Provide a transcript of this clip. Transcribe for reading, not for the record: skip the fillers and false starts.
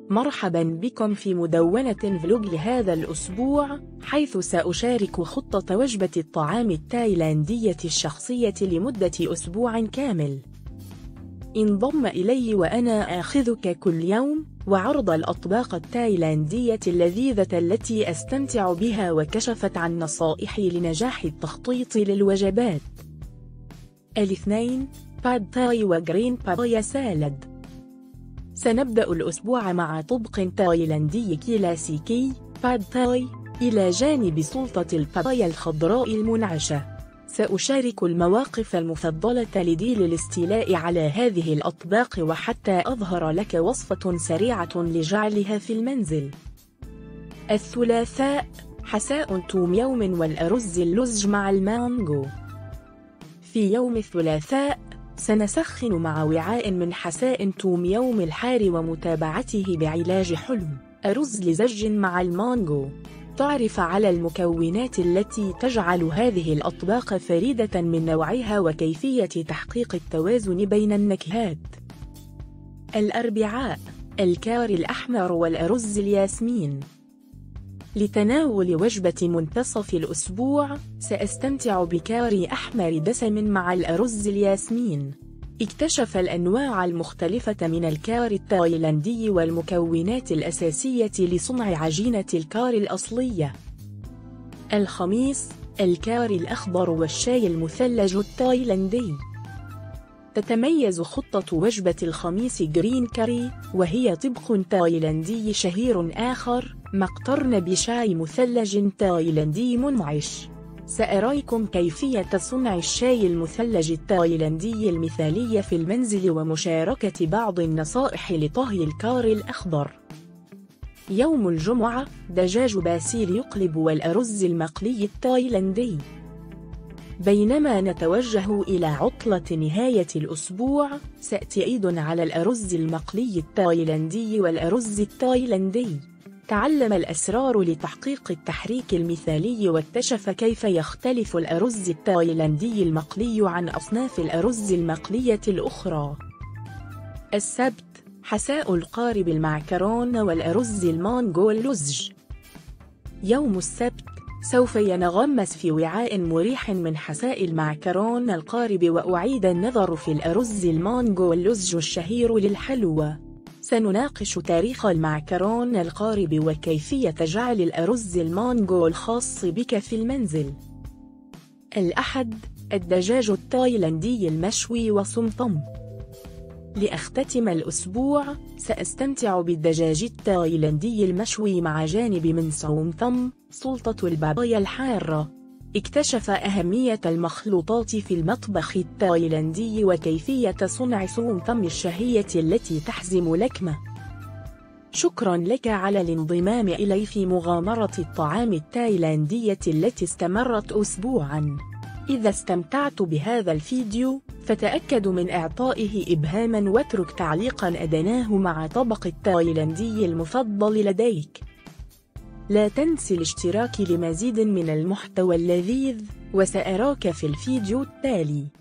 مرحبا بكم في مدونة فلوج لهذا الأسبوع، حيث سأشارك خطة وجبة الطعام التايلاندية الشخصية لمدة أسبوع كامل. انضم إلي وأنا آخذك كل يوم، وعرض الأطباق التايلاندية اللذيذة التي أستمتع بها، وكشفت عن نصائحي لنجاح التخطيط للوجبات. 2. باد تاي وجرين بابايا سالاد. سنبدأ الأسبوع مع طبق تايلاندي كلاسيكي، باد تاي، إلى جانب سلطة البابايا الخضراء المنعشة. سأشارك المواقف المفضلة لدي للاستيلاء على هذه الأطباق، وحتى أظهر لك وصفة سريعة لجعلها في المنزل. الثلاثاء، حساء توم يوم والأرز اللزج مع المانجو. في يوم الثلاثاء سنسخن مع وعاء من حساء توم يوم الحار، ومتابعته بعلاج حلو أرز لزج مع المانجو. تعرف على المكونات التي تجعل هذه الأطباق فريدة من نوعها، وكيفية تحقيق التوازن بين النكهات. الأربعاء، الكاري الأحمر والأرز الياسمين. لتناول وجبة منتصف الأسبوع سأستمتع بكاري أحمر دسم مع الأرز الياسمين. اكتشف الأنواع المختلفة من الكاري التايلاندي والمكونات الأساسية لصنع عجينة الكاري الأصلية. الخميس، الكاري الأخضر والشاي المثلج التايلاندي. تتميز خطة وجبة الخميس جرين كاري، وهي طبق تايلاندي شهير آخر، ما اقترن بشاي مثلج تايلاندي منعش. سأريكم كيفية صنع الشاي المثلج التايلاندي المثالي في المنزل، ومشاركة بعض النصائح لطهي الكاري الأخضر. يوم الجمعة، دجاج باسيل يقلب والأرز المقلي التايلاندي. بينما نتوجه إلى عطلة نهاية الأسبوع، سأتي أيضا على الأرز المقلي التايلاندي والأرز التايلاندي. تعلم الأسرار لتحقيق التحريك المثالي، واكتشف كيف يختلف الأرز التايلاندي المقلي عن أصناف الأرز المقلية الأخرى. السبت، حساء القارب المعكرون والأرز المانجو اللزج. يوم السبت سوف ينغمس في وعاء مريح من حساء المعكرون القارب، وأعيد النظر في الأرز المانجو اللزج الشهير للحلوى. سنناقش تاريخ المعكرون القارب وكيفية جعل الأرز المانجو الخاص بك في المنزل. الأحد، الدجاج التايلاندي المشوي وسمطم. لأختتم الأسبوع سأستمتع بالدجاج التايلاندي المشوي مع جانب من سمطم، سلطة البابايا الحارة. اكتشف أهمية المخلوطات في المطبخ التايلاندي، وكيفية صنع سمطم الشهية التي تحزم لكمة. شكرا لك على الانضمام إلي في مغامرة الطعام التايلاندية التي استمرت أسبوعا. إذا استمتعت بهذا الفيديو فتأكد من إعطائه إبهاما، واترك تعليقا أدناه مع طبق التايلاندي المفضل لديك. لا تنسي الاشتراك لمزيد من المحتوى اللذيذ، وسأراك في الفيديو التالي.